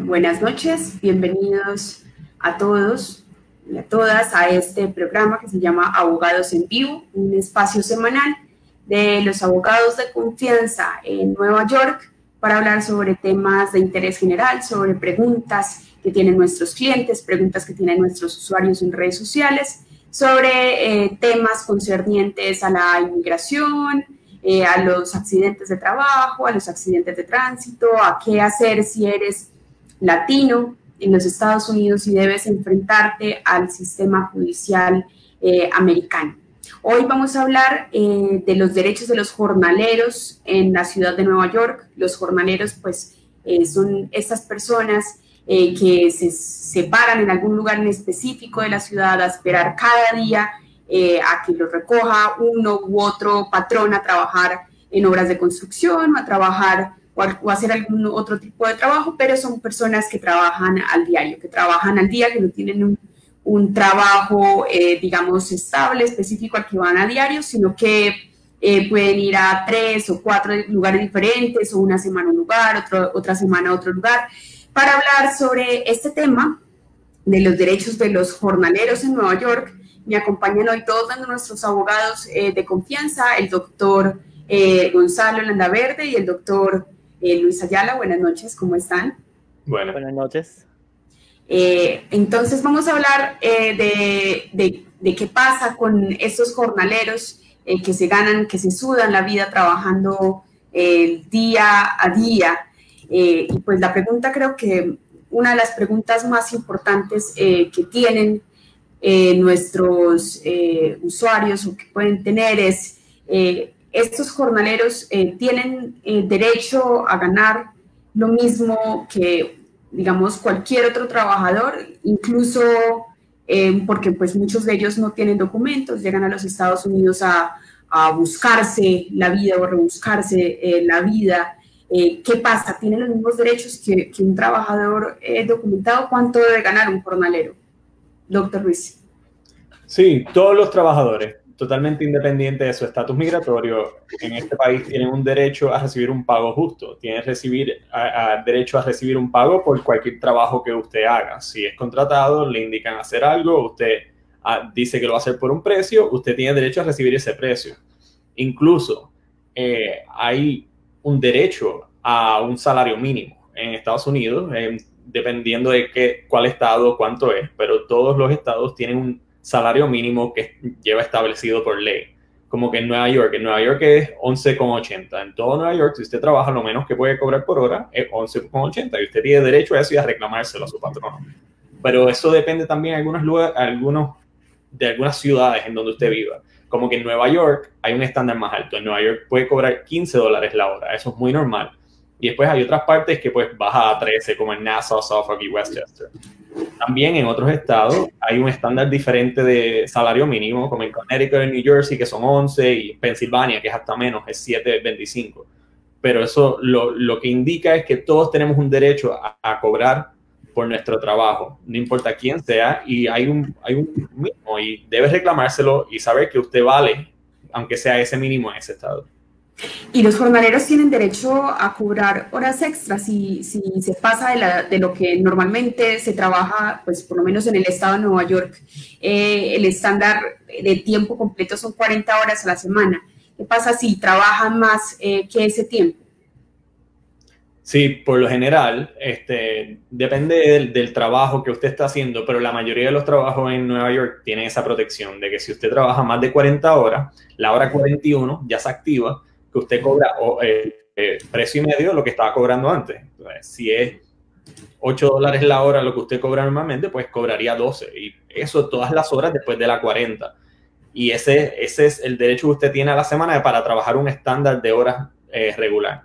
Buenas noches, bienvenidos a todos y a todas a este programa que se llama Abogados en Vivo, un espacio semanal de los abogados de confianza en Nueva York para hablar sobre temas de interés general, sobre preguntas que tienen nuestros clientes, preguntas que tienen nuestros usuarios en redes sociales, sobre temas concernientes a la inmigración, a los accidentes de trabajo, a los accidentes de tránsito, a qué hacer si eres latino en los Estados Unidos y debes enfrentarte al sistema judicial americano. Hoy vamos a hablar de los derechos de los jornaleros en la ciudad de Nueva York. Los jornaleros, pues, son estas personas que se paran en algún lugar en específico de la ciudad a esperar cada día a que los recoja uno u otro patrón a trabajar en obras de construcción o a trabajar o hacer algún otro tipo de trabajo, pero son personas que trabajan al diario, que trabajan al día, que no tienen un trabajo, digamos, estable, específico al que van a diario, sino que pueden ir a 3 o 4 lugares diferentes, o una semana a un lugar, otra semana a otro lugar, para hablar sobre este tema de los derechos de los jornaleros en Nueva York. Me acompañan hoy todos nuestros abogados de confianza, el doctor Gonzalo Landaverde y el doctor Luis Ayala. Buenas noches, ¿cómo están? Buenas noches. Entonces vamos a hablar de qué pasa con estos jornaleros que se ganan, que se sudan la vida trabajando día a día. Y pues la pregunta, creo que una de las preguntas más importantes que tienen nuestros usuarios o que pueden tener es, estos jornaleros tienen derecho a ganar lo mismo que, digamos, cualquier otro trabajador, incluso porque pues muchos de ellos no tienen documentos, llegan a los Estados Unidos a buscarse la vida o a rebuscarse la vida. ¿Qué pasa? ¿Tienen los mismos derechos que un trabajador documentado? ¿Cuánto debe ganar un jornalero? Doctor Ruiz. Sí, todos los trabajadores, totalmente independientes de su estatus migratorio, en este país tienen un derecho a recibir un pago justo. Tienen derecho a recibir un pago por cualquier trabajo que usted haga. Si es contratado, le indican hacer algo, usted dice que lo va a hacer por un precio, usted tiene derecho a recibir ese precio. Incluso hay un derecho a un salario mínimo en Estados Unidos, dependiendo de cuál estado, cuánto es, pero todos los estados tienen un salario mínimo que lleva establecido por ley. Como que en Nueva York es 11,80. En todo Nueva Y, si usted trabaja, lo menos que puede cobrar por hora es 11,80 y usted tiene derecho a eso y a reclamárselo a su patrono. Pero eso depende también de algunas ciudades en donde usted viva. Como que en Nueva York hay un estándar más alto. En Nueva York puede cobrar $15 la hora. Eso es muy normal. Y después hay otras partes que pues baja a 13, como en Nassau, Suffolk y Westchester. También en otros estados hay un estándar diferente de salario mínimo, como en Connecticut y New Jersey, que son 11, y Pensilvania, que es hasta menos, es 7.25. Pero eso lo que indica es que todos tenemos un derecho a cobrar por nuestro trabajo, no importa quién sea, y hay un mínimo, y debe reclamárselo y saber que usted vale, aunque sea ese mínimo en ese estado. ¿Y los jornaleros tienen derecho a cobrar horas extras si se pasa de lo que normalmente se trabaja, pues por lo menos en el estado de Nueva York, el estándar de tiempo completo son 40 horas a la semana? ¿Qué pasa si trabajan más que ese tiempo? Sí, por lo general, depende del trabajo que usted está haciendo, pero la mayoría de los trabajos en Nueva York tienen esa protección de que si usted trabaja más de 40 horas, la hora 41 ya se activa, que usted cobra precio y medio de lo que estaba cobrando antes. Entonces, si es $8 la hora lo que usted cobra normalmente, pues cobraría 12. Y eso todas las horas después de la 40. Y ese es el derecho que usted tiene a la semana para trabajar un estándar de horas regular.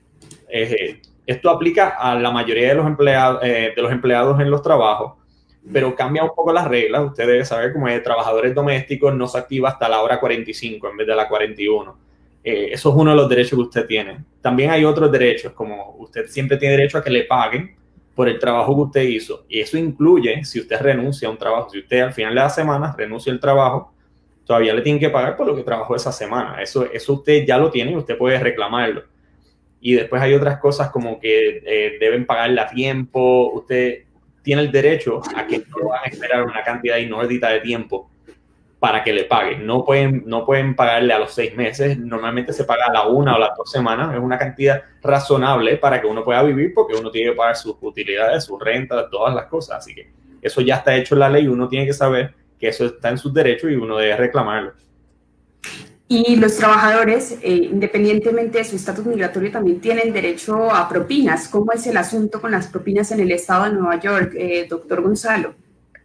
Esto aplica a la mayoría de los empleados en los trabajos, pero cambia un poco las reglas. Usted debe saber, como de trabajadores domésticos, no se activa hasta la hora 45 en vez de la 41. Eso es uno de los derechos que usted tiene. También hay otros derechos, como usted siempre tiene derecho a que le paguen por el trabajo que usted hizo. Y eso incluye si usted renuncia a un trabajo. Si usted al final de la semana renuncia al trabajo, todavía le tienen que pagar por lo que trabajó esa semana. Eso usted ya lo tiene y usted puede reclamarlo. y después hay otras cosas como que deben pagarle a tiempo. Usted tiene el derecho a que no van a esperar una cantidad inaudita de tiempo para que le paguen. No pueden pagarle a los 6 meses. Normalmente se paga a la 1 o las 2 semanas. Es una cantidad razonable para que uno pueda vivir, porque uno tiene que pagar sus utilidades, sus rentas, todas las cosas. Así que eso ya está hecho en la ley. Uno tiene que saber que eso está en sus derechos y uno debe reclamarlo. Y los trabajadores, independientemente de su estatus migratorio, también tienen derecho a propinas. ¿Cómo es el asunto con las propinas en el estado de Nueva York, doctor Gonzalo?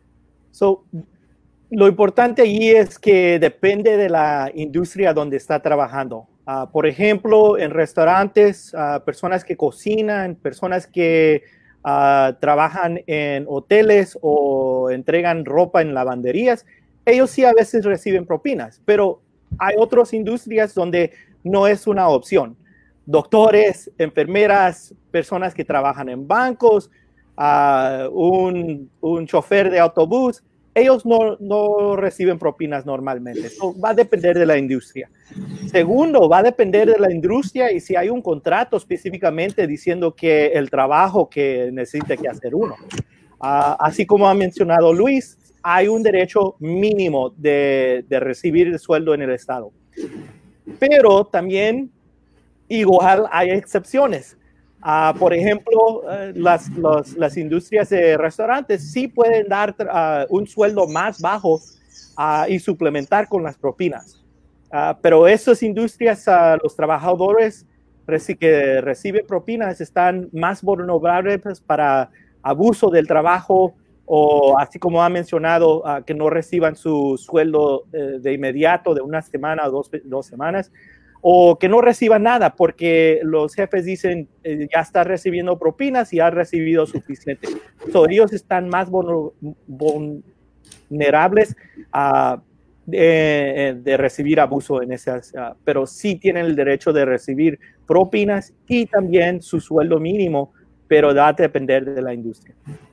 Lo importante allí es que depende de la industria donde está trabajando. Por ejemplo, en restaurantes, personas que cocinan, personas que trabajan en hoteles o entregan ropa en lavanderías, ellos sí a veces reciben propinas, pero hay otras industrias donde no es una opción. Doctores, enfermeras, personas que trabajan en bancos, un chofer de autobús, ellos no reciben propinas normalmente. Eso va a depender de la industria. Segundo, va a depender de la industria y si hay un contrato específicamente diciendo que el trabajo que necesita que hacer uno. Así como ha mencionado Luis, hay un derecho mínimo de recibir el sueldo en el estado. Pero también igual hay excepciones. Por ejemplo, las industrias de restaurantes sí pueden dar un sueldo más bajo y suplementar con las propinas. Pero esas industrias, los trabajadores que reciben propinas están más vulnerables para abuso del trabajo o, así como ha mencionado, que no reciban su sueldo de inmediato de una semana o dos semanas, o que no reciban nada porque los jefes dicen ya está recibiendo propinas y ha recibido suficiente. Ellos están más vulnerables de recibir abuso en esas, pero sí tienen el derecho de recibir propinas y también su sueldo mínimo, pero va a depender de la industria.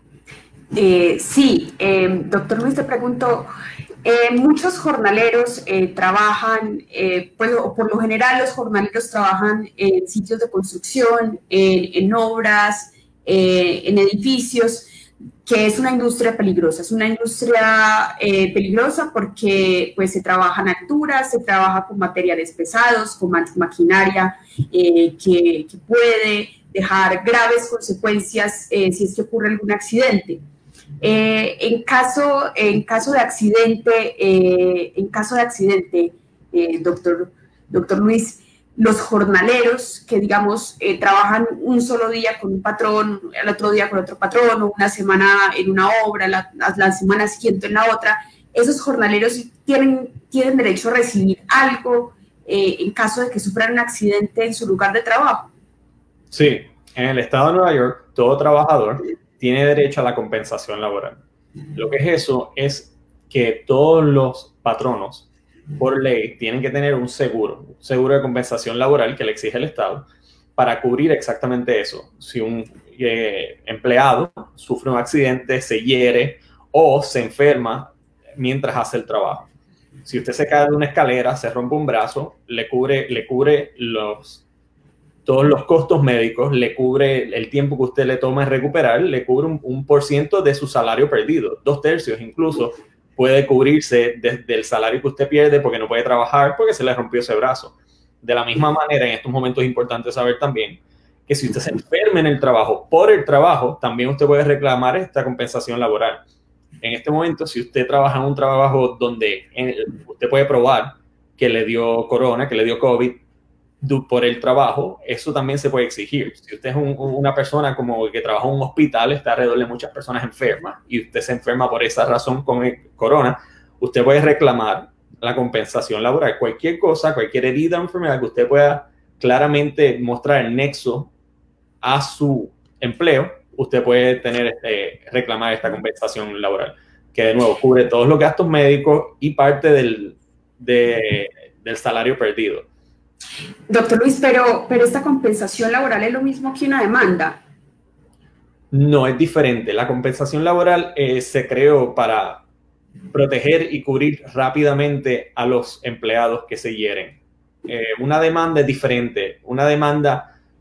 Sí, doctor Luis, te pregunto, muchos jornaleros trabajan, pues, por lo general los jornaleros trabajan en sitios de construcción, en obras, en edificios, que es una industria peligrosa. Es una industria peligrosa porque pues, se trabaja en alturas, se trabaja con materiales pesados, con maquinaria que puede dejar graves consecuencias si es que ocurre algún accidente. En caso de accidente, doctor Luis, los jornaleros que, digamos, trabajan un solo día con un patrón, el otro día con otro patrón, o una semana en una obra, la semana siguiente en la otra, esos jornaleros tienen derecho a recibir algo en caso de que sufran un accidente en su lugar de trabajo. Sí, en el estado de Nueva York, todo trabajador tiene derecho a la compensación laboral. Lo que es eso es que todos los patronos, por ley, tienen que tener un seguro de compensación laboral que le exige el Estado para cubrir exactamente eso. Si un empleado sufre un accidente, se hiere o se enferma mientras hace el trabajo. Si usted se cae de una escalera, se rompe un brazo, le cubre todos los costos médicos, le cubre el tiempo que usted le toma en recuperar, le cubre un % de su salario perdido, 2/3 incluso puede cubrirse desde el salario que usted pierde porque no puede trabajar porque se le rompió ese brazo. De la misma manera, en estos momentos es importante saber también que si usted se enferma en el trabajo, por el trabajo, también usted puede reclamar esta compensación laboral. En este momento, si usted trabaja en un trabajo donde usted puede probar que le dio corona, que le dio COVID, por el trabajo, eso también se puede exigir. Si usted es una persona como que trabaja en un hospital, está alrededor de muchas personas enfermas y usted se enferma por esa razón con el corona, usted puede reclamar la compensación laboral. Cualquier cosa, cualquier herida o enfermedad que usted pueda claramente mostrar el nexo a su empleo, usted puede reclamar esta compensación laboral, que de nuevo cubre todos los gastos médicos y parte del salario perdido. Doctor Luis, pero esta compensación laboral es lo mismo que una demanda. No, es diferente. La compensación laboral se creó para proteger y cubrir rápidamente a los empleados que se hieren. Una demanda es diferente. Una demanda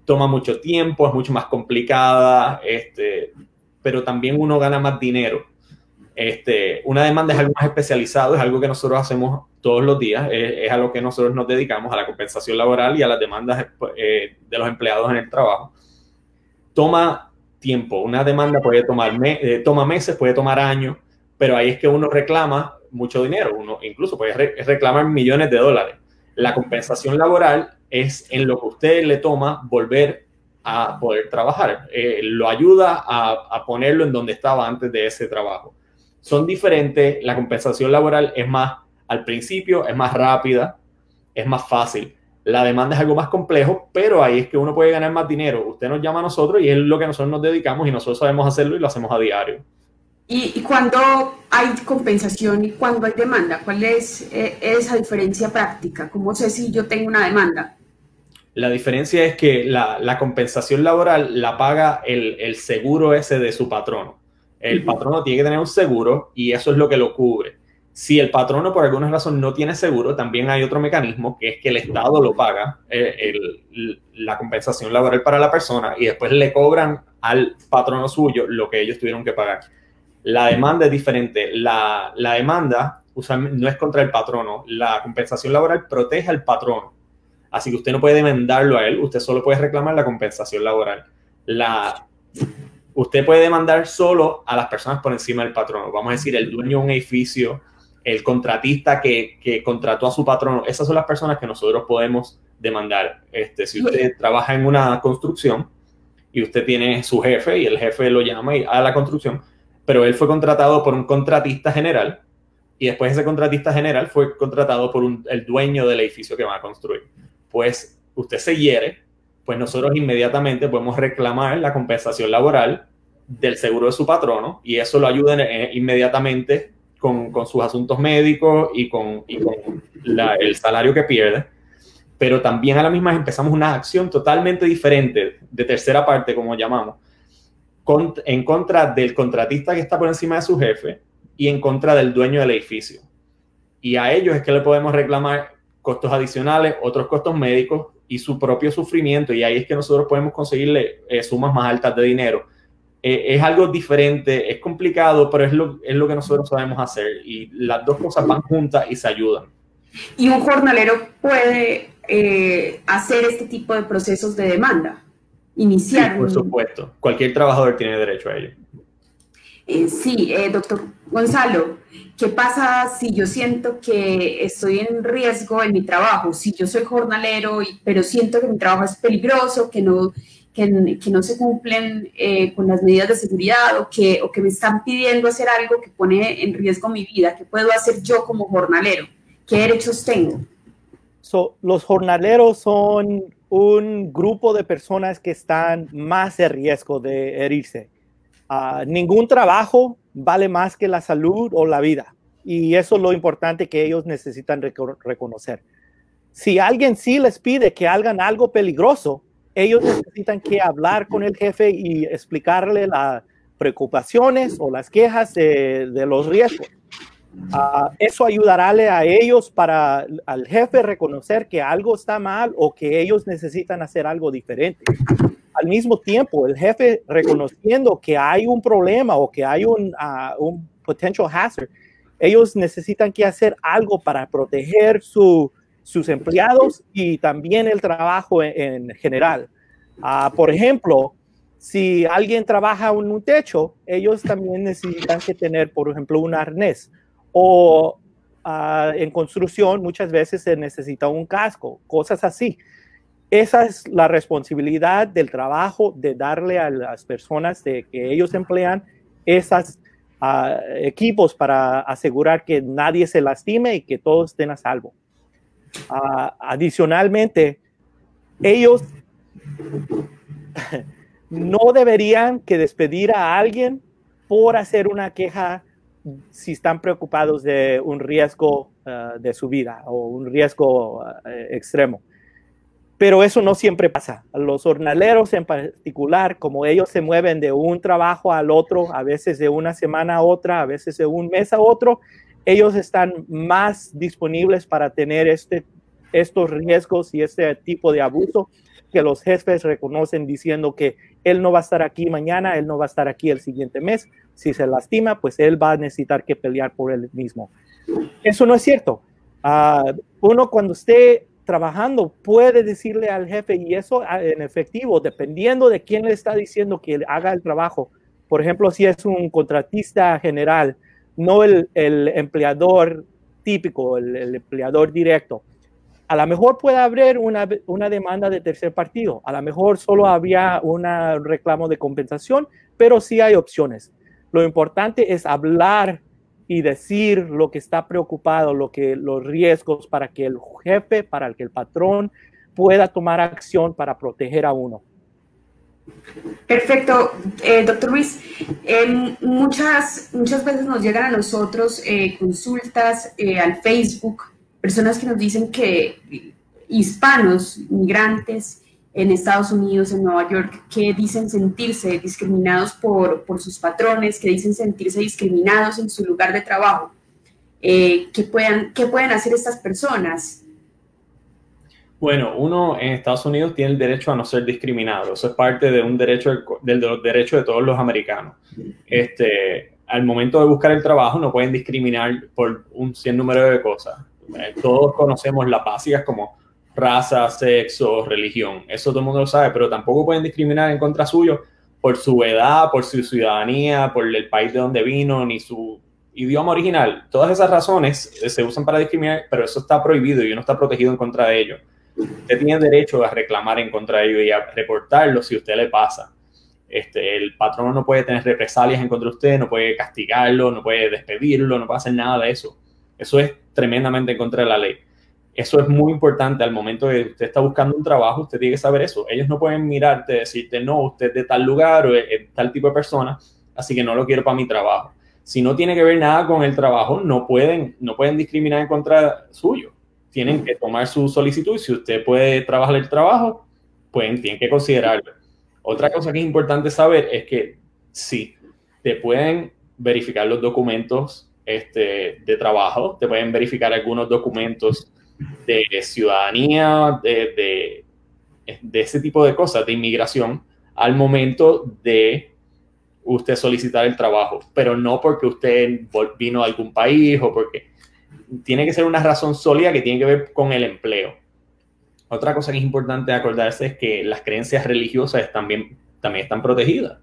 toma mucho tiempo, es mucho más complicada, pero también uno gana más dinero. Una demanda es algo más especializado, es algo que nosotros hacemos todos los días, es a lo que nosotros nos dedicamos, a la compensación laboral y a las demandas de los empleados en el trabajo. Toma tiempo, una demanda puede toma meses, puede tomar años, pero ahí es que uno reclama mucho dinero, uno incluso puede reclamar millones de dólares. La compensación laboral es en lo que usted le toma volver a poder trabajar, lo ayuda a ponerlo en donde estaba antes de ese trabajo. Son diferentes, la compensación laboral es más, al principio es más rápida, es más fácil. La demanda es algo más complejo, pero ahí es que uno puede ganar más dinero. Usted nos llama a nosotros y es lo que nosotros nos dedicamos y nosotros sabemos hacerlo y lo hacemos a diario. ¿Y cuándo hay compensación y cuándo hay demanda? ¿Cuál es esa diferencia práctica? ¿Cómo sé si yo tengo una demanda? La diferencia es que la compensación laboral la paga el seguro ese de su patrono. El patrono tiene que tener un seguro y eso es lo que lo cubre. Si el patrono por alguna razón no tiene seguro, también hay otro mecanismo que es que el Estado lo paga, la compensación laboral para la persona y después le cobran al patrono suyo lo que ellos tuvieron que pagar. La demanda es diferente. La demanda usualmente no es contra el patrono. La compensación laboral protege al patrono. Así que usted no puede demandarlo a él, usted solo puede reclamar la compensación laboral. Usted puede demandar solo a las personas por encima del patrono. Vamos a decir, el dueño de un edificio, el contratista que contrató a su patrono. Esas son las personas que nosotros podemos demandar. Si usted trabaja en una construcción y usted tiene su jefe y el jefe lo llama a la construcción, pero él fue contratado por un contratista general y después ese contratista general fue contratado por el dueño del edificio que va a construir. Pues usted se hiere, pues nosotros inmediatamente podemos reclamar la compensación laboral del seguro de su patrono y eso lo ayuda inmediatamente con sus asuntos médicos y con el salario que pierde. Pero también a la misma empezamos una acción totalmente diferente, de tercera parte, como llamamos, en contra del contratista que está por encima de su jefe y en contra del dueño del edificio. Y a ellos es que le podemos reclamar costos adicionales, otros costos médicos y su propio sufrimiento. Y ahí es que nosotros podemos conseguirle sumas más altas de dinero. Es algo diferente, es complicado, pero es lo que nosotros sabemos hacer. Y las dos cosas van juntas y se ayudan. ¿Y un jornalero puede hacer este tipo de procesos de demanda? Iniciar. Sí, por supuesto. Cualquier trabajador tiene derecho a ello. Sí, doctor Gonzalo, ¿qué pasa si yo siento que estoy en riesgo en mi trabajo? Si yo soy jornalero, pero siento que mi trabajo es peligroso, que no se cumplen con las medidas de seguridad o que me están pidiendo hacer algo que pone en riesgo mi vida. ¿Qué puedo hacer yo como jornalero? ¿Qué derechos tengo? Los jornaleros son un grupo de personas que están más en riesgo de herirse. Ningún trabajo vale más que la salud o la vida. Y eso es lo importante que ellos necesitan reconocer. Si alguien sí les pide que hagan algo peligroso, ellos necesitan que hablar con el jefe y explicarle las preocupaciones o las quejas de los riesgos. Eso ayudará a ellos al jefe reconocer que algo está mal o que ellos necesitan hacer algo diferente. Al mismo tiempo, el jefe reconociendo que hay un problema o que hay un potential hazard, ellos necesitan que hacer algo para proteger sus empleados y también el trabajo en general. Por ejemplo, si alguien trabaja en un techo, ellos también necesitan que tener, por ejemplo, un arnés. O en construcción muchas veces se necesita un casco, cosas así. Esa es la responsabilidad del trabajo, de darle a las personas que ellos emplean esos equipos para asegurar que nadie se lastime y que todos estén a salvo. Adicionalmente, ellos no deberían que despedir a alguien por hacer una queja si están preocupados de un riesgo de su vida o un riesgo extremo. Pero eso no siempre pasa. Los jornaleros en particular, como ellos se mueven de un trabajo al otro, a veces de una semana a otra, a veces de un mes a otro, ellos están más disponibles para tener estos riesgos y este tipo de abuso, que los jefes reconocen diciendo que él no va a estar aquí mañana, él no va a estar aquí el siguiente mes. Si se lastima, pues él va a necesitar que pelear por él mismo. Eso no es cierto. Uno cuando esté trabajando puede decirle al jefe, y eso en efectivo, dependiendo de quién le está diciendo que haga el trabajo. Por ejemplo, si es un contratista general, no el empleador típico, el empleador directo. A lo mejor puede haber una demanda de tercer partido. A lo mejor solo había un reclamo de compensación, pero sí hay opciones. Lo importante es hablar y decir lo que está preocupado, los riesgos para que el jefe, para que el patrón pueda tomar acción para proteger a uno. Perfecto, doctor Ruiz. Muchas veces nos llegan a nosotros consultas al Facebook, personas que nos dicen que hispanos, migrantes en Estados Unidos, en Nueva York, que dicen sentirse discriminados por sus patrones, que dicen sentirse discriminados en su lugar de trabajo. ¿Qué pueden hacer estas personas? Bueno, uno en Estados Unidos tiene el derecho a no ser discriminado. Eso es parte de un derecho de los derechos de todos los americanos. Al momento de buscar el trabajo no pueden discriminar por un sinnúmero de cosas. Todos conocemos las básicas como raza, sexo, religión. Eso todo el mundo lo sabe, pero tampoco pueden discriminar en contra suyo por su edad, por su ciudadanía, por el país de donde vino, ni su idioma original. Todas esas razones se usan para discriminar, pero eso está prohibido y uno está protegido en contra de ello. Usted tiene derecho a reclamar en contra de ello y a reportarlo si a usted le pasa. El patrón no puede tener represalias en contra de usted, no puede castigarlo, no puede despedirlo, no puede hacer nada de eso. Eso es tremendamente en contra de la ley. Eso es muy importante al momento de que usted está buscando un trabajo, usted tiene que saber eso. Ellos no pueden mirarte y decirte, no, usted es de tal lugar o es tal tipo de persona, así que no lo quiero para mi trabajo. Si no tiene que ver nada con el trabajo, no pueden discriminar en contra suyo. Tienen que tomar su solicitud y si usted puede trabajar el trabajo, tienen que considerarlo. Otra cosa que es importante saber es que sí, te pueden verificar los documentos de trabajo, te pueden verificar algunos documentos de ciudadanía, de ese tipo de cosas, de inmigración, al momento de usted solicitar el trabajo, pero no porque usted vino de algún país o porque tiene que ser una razón sólida que tiene que ver con el empleo. Otra cosa que es importante acordarse es que las creencias religiosas también están protegidas.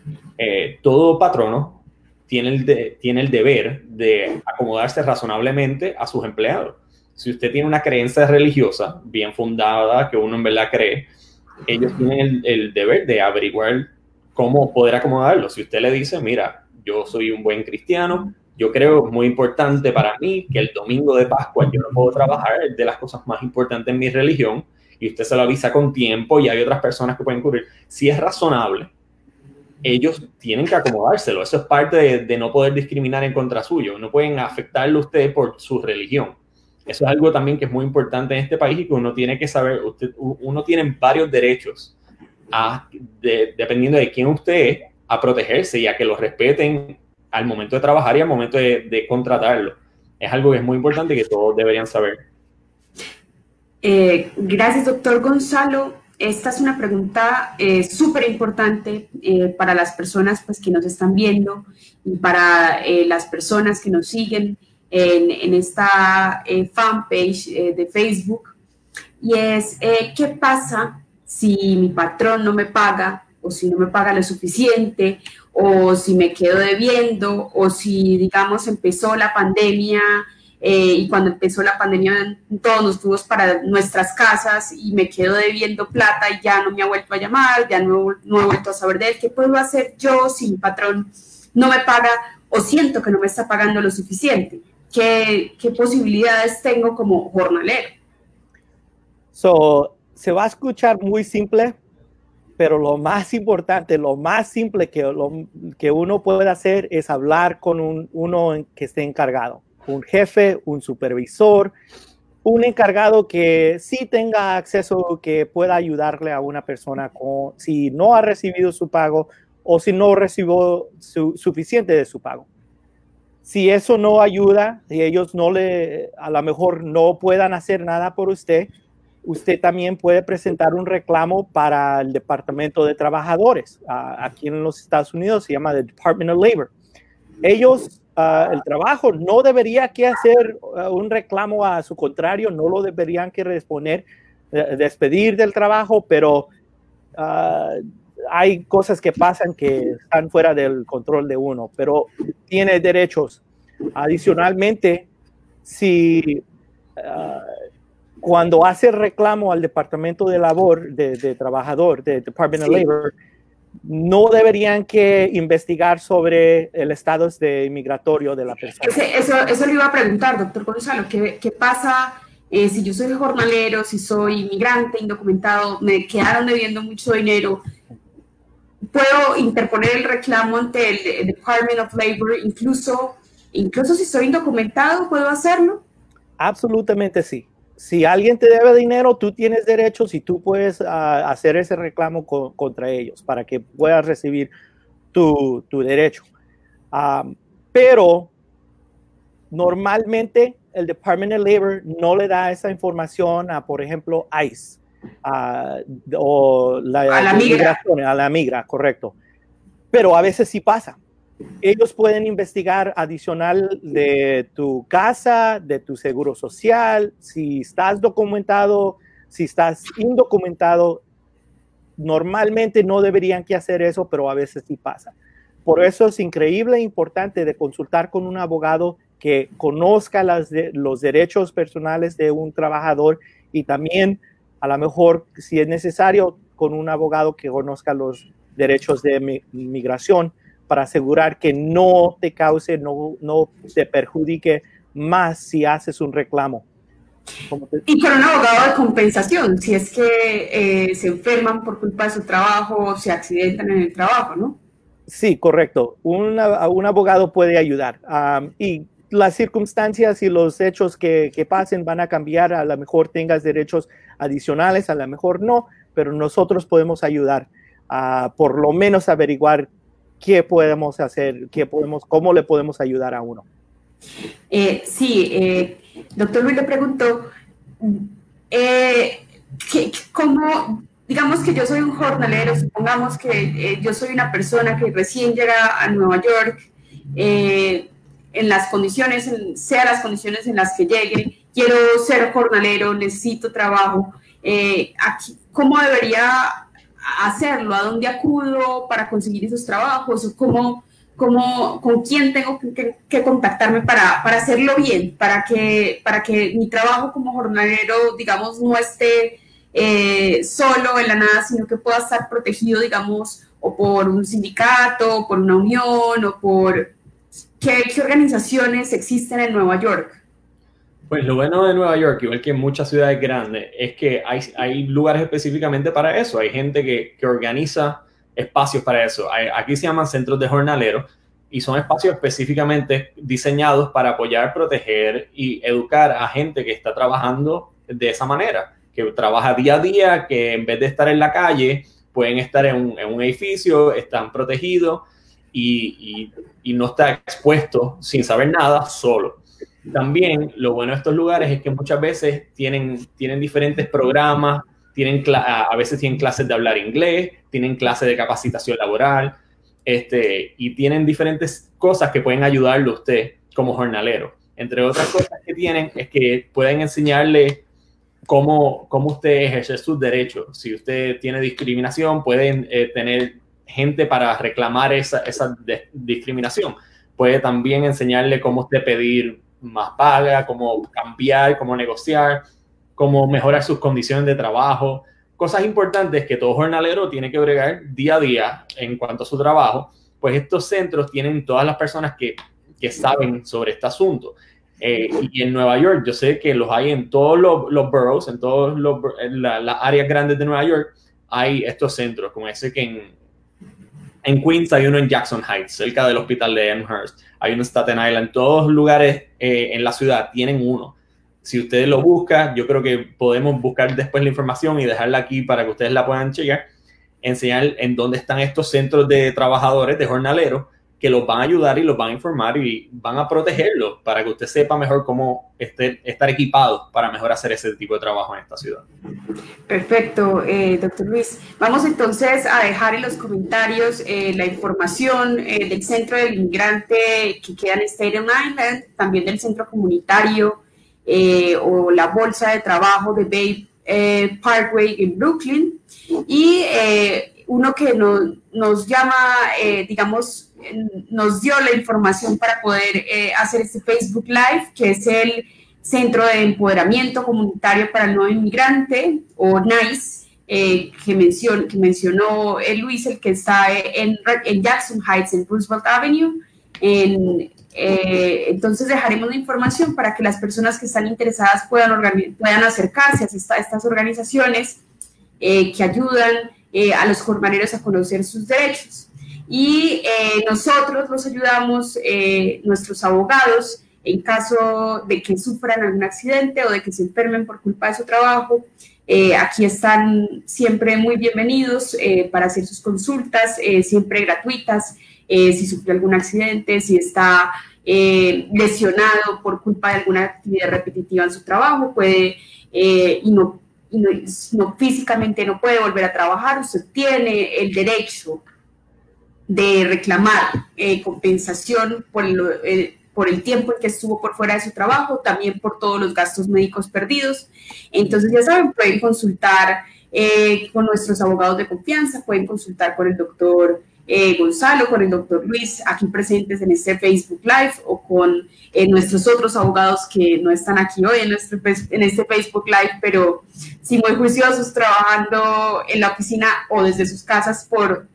Todo patrono tiene el deber de acomodarse razonablemente a sus empleados. Si usted tiene una creencia religiosa bien fundada, que uno en verdad cree, ellos tienen el deber de averiguar cómo poder acomodarlo. Si usted le dice, mira, yo soy un buen cristiano, yo creo es muy importante para mí que el domingo de Pascua yo no puedo trabajar, es de las cosas más importantes en mi religión, y usted se lo avisa con tiempo y hay otras personas que pueden cubrir. Si es razonable, ellos tienen que acomodárselo. Eso es parte de no poder discriminar en contra suyo. No pueden afectarlo a usted por su religión. Eso es algo también que es muy importante en este país y que uno tiene que saber. Uno tiene varios derechos dependiendo de quién usted es, a protegerse y a que lo respeten al momento de trabajar y al momento de contratarlo. Es algo que es muy importante y que todos deberían saber. Gracias, doctor Gonzalo. Esta es una pregunta súper importante para las personas pues, que nos están viendo y para las personas que nos siguen en esta fanpage de Facebook. Y es, ¿qué pasa si mi patrón no me paga o si no me paga lo suficiente o si me quedo debiendo o si, digamos, empezó la pandemia y cuando empezó la pandemia todos nos fuimos para nuestras casas y me quedo debiendo plata y ya no me ha vuelto a llamar, ya no he vuelto a saber de él? ¿Qué puedo hacer yo si mi patrón no me paga o siento que no me está pagando lo suficiente? ¿Qué posibilidades tengo como jornalero? Se va a escuchar muy simple, pero lo más importante, lo más simple que uno puede hacer es hablar con uno que esté encargado. Un jefe, un supervisor, un encargado que sí tenga acceso, que pueda ayudarle a una persona si no ha recibido su pago o si no recibió suficiente de su pago. Si eso no ayuda, si ellos a lo mejor no puedan hacer nada por usted, usted también puede presentar un reclamo para el Departamento de Trabajadores. Aquí en los Estados Unidos se llama the Department of Labor. Ellos, el trabajo, no debería que hacer un reclamo a su contrario, no lo deberían que responder, despedir del trabajo, pero hay cosas que pasan que están fuera del control de uno, pero tiene derechos. Adicionalmente, si cuando hace reclamo al Departamento de Labor, de Trabajador, de Department of Labor, no deberían que investigar sobre el estado migratorio de la persona. Eso le iba a preguntar, doctor Gonzalo, ¿qué pasa si yo soy jornalero, si soy inmigrante, indocumentado, me quedaron debiendo mucho dinero? ¿Puedo interponer el reclamo ante el Department of Labor, incluso si soy indocumentado, puedo hacerlo? Absolutamente sí. Si alguien te debe dinero, tú tienes derechos y tú puedes hacer ese reclamo contra ellos para que puedas recibir tu derecho. Pero normalmente el Department of Labor no le da esa información a, por ejemplo, ICE o a la migra, correcto. Pero a veces sí pasa. Ellos pueden investigar adicional de tu casa, de tu seguro social, si estás documentado, si estás indocumentado. Normalmente no deberían que hacer eso, pero a veces sí pasa. Por eso es increíble e importante de consultar con un abogado que conozca los derechos personales de un trabajador y también, a lo mejor, si es necesario, con un abogado que conozca los derechos de migración, para asegurar que no te cause, no te perjudique más si haces un reclamo. Y con un abogado de compensación, si es que se enferman por culpa de su trabajo o se accidentan en el trabajo, ¿no? Sí, correcto. Un abogado puede ayudar. Y las circunstancias y los hechos que pasen van a cambiar. A lo mejor tengas derechos adicionales, a lo mejor no, pero nosotros podemos ayudar a por lo menos averiguar qué podemos hacer, cómo le podemos ayudar a uno. Doctor Luis le preguntó, ¿cómo, digamos que yo soy un jornalero, supongamos que yo soy una persona que recién llega a Nueva York, en las condiciones, sea las condiciones en las que llegue, quiero ser jornalero, necesito trabajo, ¿cómo debería hacerlo? ¿A dónde acudo para conseguir esos trabajos? ¿Con quién tengo que contactarme para hacerlo bien? Para que mi trabajo como jornalero, digamos, no esté solo en la nada, sino que pueda estar protegido, digamos, o por un sindicato, o por una unión, o por... ¿Qué organizaciones existen en Nueva York? Pues lo bueno de Nueva York, igual que en muchas ciudades grandes, es que hay lugares específicamente para eso. Hay gente que organiza espacios para eso. Aquí se llaman centros de jornaleros y son espacios específicamente diseñados para apoyar, proteger y educar a gente que está trabajando de esa manera, que trabaja día a día, que en vez de estar en la calle, pueden estar en un edificio, están protegidos y no está expuesto sin saber nada solo. También lo bueno de estos lugares es que muchas veces tienen diferentes programas, a veces tienen clases de hablar inglés, tienen clases de capacitación laboral, y tienen diferentes cosas que pueden ayudarle a usted como jornalero. Entre otras cosas que tienen es que pueden enseñarle cómo usted ejerce sus derechos. Si usted tiene discriminación, pueden tener gente para reclamar esa discriminación. Puede también enseñarle cómo usted pedir más paga, cómo cambiar, cómo negociar, cómo mejorar sus condiciones de trabajo. Cosas importantes que todo jornalero tiene que bregar día a día en cuanto a su trabajo. Pues estos centros tienen todas las personas que saben sobre este asunto. Y en Nueva York, yo sé que los hay en todos los boroughs, en todas las áreas grandes de Nueva York, hay estos centros, como ese que en Queens hay uno en Jackson Heights, cerca del hospital de Amherst. Hay uno en Staten Island. Todos los lugares en la ciudad tienen uno. Si ustedes lo buscan, yo creo que podemos buscar después la información y dejarla aquí para que ustedes la puedan checar, enseñar en dónde están estos centros de trabajadores, de jornaleros, que los van a ayudar y los van a informar y van a protegerlos para que usted sepa mejor cómo estar equipado para mejor hacer ese tipo de trabajo en esta ciudad. Perfecto, doctor Luis. Vamos entonces a dejar en los comentarios la información del Centro del Inmigrante que queda en Staten Island, también del Centro Comunitario o la Bolsa de Trabajo de Bay Parkway en Brooklyn. Y uno que nos llama, digamos, nos dio la información para poder hacer este Facebook Live, que es el Centro de Empoderamiento Comunitario para el Nuevo Inmigrante, o NICE, que mencionó Luis, el que está en Jackson Heights, en Roosevelt Avenue. Entonces dejaremos la información para que las personas que están interesadas puedan acercarse a estas organizaciones que ayudan a los jornaleros a conocer sus derechos. Y nosotros los ayudamos, nuestros abogados, en caso de que sufran algún accidente o de que se enfermen por culpa de su trabajo. Aquí están siempre muy bienvenidos para hacer sus consultas, siempre gratuitas. Si sufre algún accidente, si está lesionado por culpa de alguna actividad repetitiva en su trabajo, puede no físicamente no puede volver a trabajar, usted tiene el derecho de reclamar compensación por el tiempo en que estuvo por fuera de su trabajo, también por todos los gastos médicos perdidos. Entonces, ya saben, pueden consultar con nuestros abogados de confianza, pueden consultar con el doctor Gonzalo, con el doctor Luis, aquí presentes en este Facebook Live, o con nuestros otros abogados que no están aquí hoy en este Facebook Live, pero sí muy juiciosos trabajando en la oficina o desde sus casas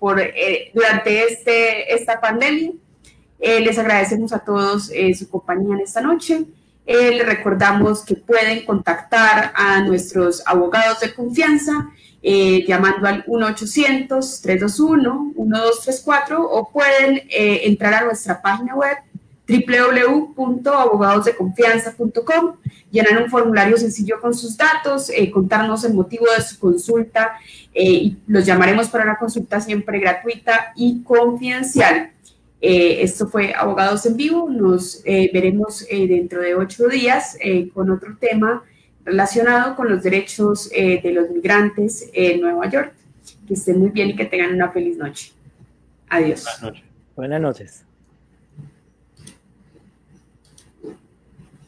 durante esta pandemia. Les agradecemos a todos su compañía en esta noche. Les recordamos que pueden contactar a nuestros abogados de confianza llamando al 1-800-321-1234 o pueden entrar a nuestra página web www.abogadosdeconfianza.com, llenar un formulario sencillo con sus datos, contarnos el motivo de su consulta y los llamaremos para una consulta siempre gratuita y confidencial. Esto fue Abogados en Vivo. Nos veremos dentro de 8 días con otro tema relacionado con los derechos de los migrantes en Nueva York. Que estén muy bien y que tengan una feliz noche. Adiós. Buenas noches. Buenas noches.